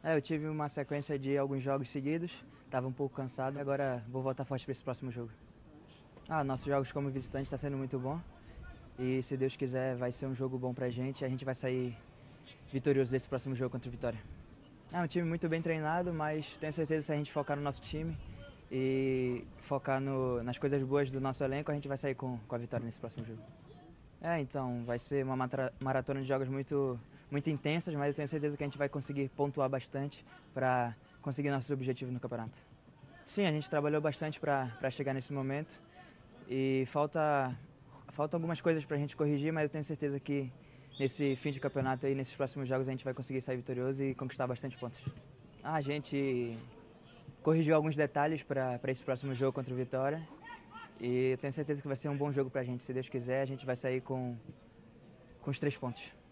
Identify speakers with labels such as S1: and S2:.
S1: Eu tive uma sequência de alguns jogos seguidos, estava um pouco cansado, agora vou voltar forte para esse próximo jogo. Nossos jogos como visitante está sendo muito bom e se Deus quiser vai ser um jogo bom pra gente e a gente vai sair vitorioso desse próximo jogo contra o Vitória. É um time muito bem treinado, mas tenho certeza que se a gente focar no nosso time e focar nas coisas boas do nosso elenco, a gente vai sair com a vitória nesse próximo jogo. Então, vai ser uma maratona de jogos muito intensas, mas eu tenho certeza que a gente vai conseguir pontuar bastante para conseguir nossos objetivos no campeonato. Sim, a gente trabalhou bastante para chegar nesse momento e faltam algumas coisas para a gente corrigir, mas eu tenho certeza que nesse fim de campeonato e nesses próximos jogos a gente vai conseguir sair vitorioso e conquistar bastante pontos. A gente corrigiu alguns detalhes para esse próximo jogo contra o Vitória e eu tenho certeza que vai ser um bom jogo para a gente. Se Deus quiser, a gente vai sair com os 3 pontos.